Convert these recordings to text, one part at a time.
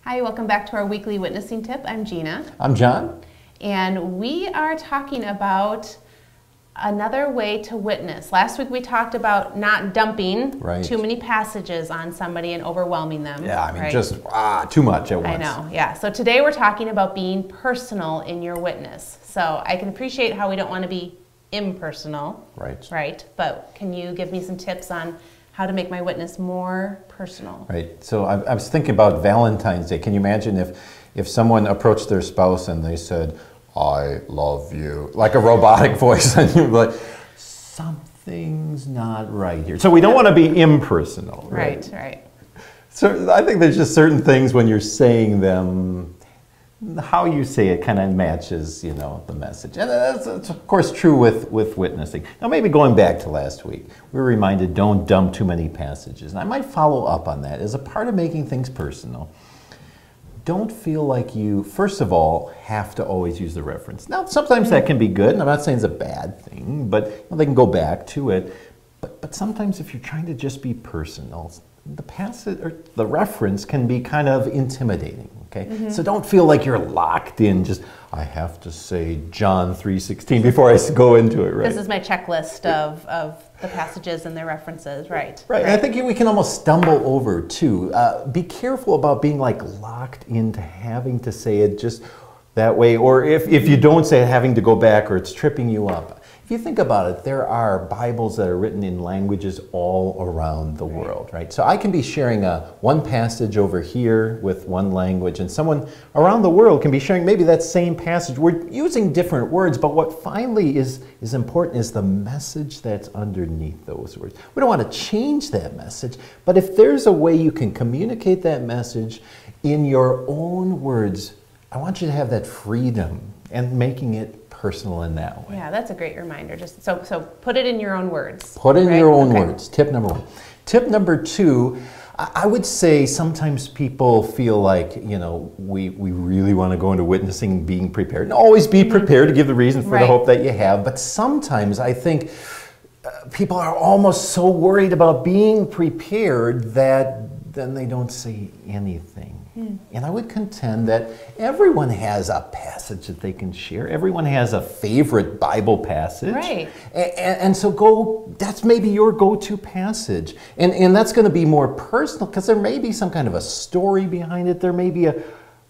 Hi, welcome back to our weekly witnessing tip. I'm Gina. I'm John. And we are talking about another way to witness. Last week we talked about not dumping too many passages on somebody and overwhelming them. Yeah, I mean, just too much at once. I know, yeah. So today we're talking about being personal in your witness. So I can appreciate how we don't want to be impersonal. Right. But can you give me some tips on how to make my witness more personal? Right. So I was thinking about Valentine's Day. Can you imagine if someone approached their spouse and they said, "I love you," like a robotic voice, and you're like, something's not right here. So we don't want to be impersonal. Right. So I think there's just certain things when you're saying them, how you say it kind of matches, the message. And that's of course true with witnessing. Now maybe going back to last week, we were reminded don't dump too many passages. And I might follow up on that as a part of making things personal. Don't feel like you, first of all, have to always use the reference. Now sometimes that can be good, and I'm not saying it's a bad thing, but they can go back to it. But sometimes if you're trying to just be personal, the passage or the reference can be kind of intimidating. Okay? So don't feel like you're locked in. Just I have to say John 3:16 before I go into it. Right. This is my checklist of the passages and their references. Right. And I think we can almost stumble over too. Be careful about being like locked into having to say it just that way, or if you don't say it, having to go back, or it's tripping you up. If you think about it, there are Bibles that are written in languages all around the world, right? So I can be sharing one passage over here with one language, and someone around the world can be sharing maybe that same passage. We're using different words, but what finally is important is the message that's underneath those words. We don't want to change that message, but if there's a way you can communicate that message in your own words, I want you to have that freedom and making it personal in that way. Yeah, that's a great reminder. Just so put it in your own words. Put it in your own words. Tip number one. Tip number two, I would say sometimes people feel like, we really want to go into witnessing being prepared. And always be prepared to give the reason for the hope that you have. But sometimes I think people are almost so worried about being prepared that then they don't say anything. And I would contend that everyone has a passage that they can share. Everyone has a favorite Bible passage. Right. And so that's maybe your go-to passage. And that's going to be more personal because there may be some kind of a story behind it. There may be a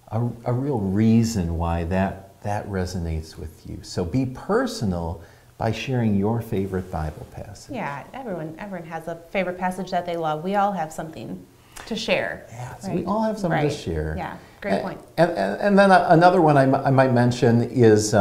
real reason why that resonates with you. So be personal by sharing your favorite Bible passage. Yeah, everyone has a favorite passage that they love. We all have something to share. Yeah, so we all have something to share. Yeah, great point. And then another one I might mention is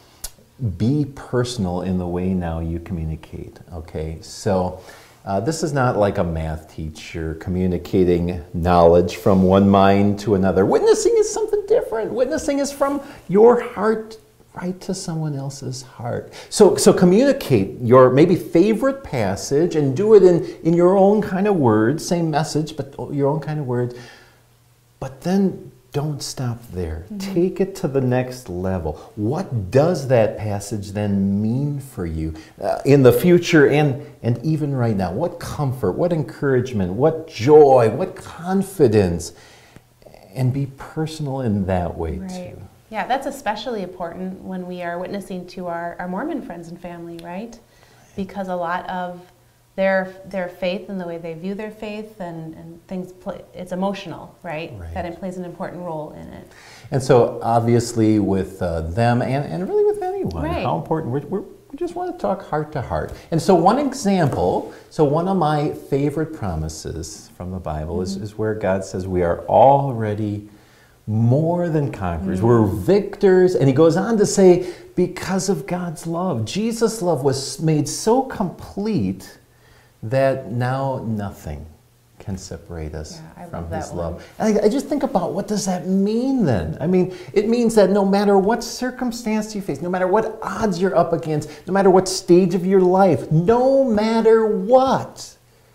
be personal in the way now you communicate. Okay, so this is not like a math teacher communicating knowledge from one mind to another. Witnessing is something different. Witnessing is from your heart right to someone else's heart. So communicate your maybe favorite passage and do it in your own kind of words, same message, but your own kind of words. But then don't stop there. Take it to the next level. What does that passage then mean for you in the future and even right now? What comfort, what encouragement, what joy, what confidence? And be personal in that way too. Yeah, that's especially important when we are witnessing to our Mormon friends and family, right? Because a lot of their faith and the way they view their faith and things, it's emotional, right? That it plays an important role in it. And so obviously with them and really with anyone, how important, we just want to talk heart to heart. And so one example, one of my favorite promises from the Bible is where God says we are already more than conquerors. We're victors. And he goes on to say, because of God's love, Jesus' love was made so complete that now nothing can separate us from his love. And I just think about, what does that mean then? I mean, it means that no matter what circumstance you face, no matter what odds you're up against, no matter what stage of your life, no matter what,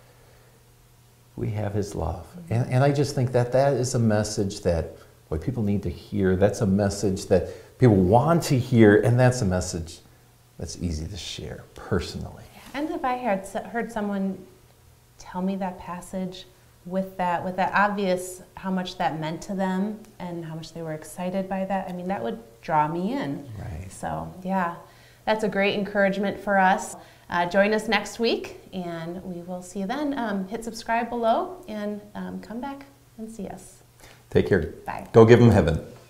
we have his love. And I just think that is a message that people need to hear. That's a message that people want to hear, and that's a message that's easy to share personally. And if I heard someone tell me that passage, with that obvious how much that meant to them and how much they were excited by that, I mean, that would draw me in. Right. So yeah, that's a great encouragement for us. Join us next week, and we will see you then. Hit subscribe below and come back and see us. Take care. Bye. Go give them heaven.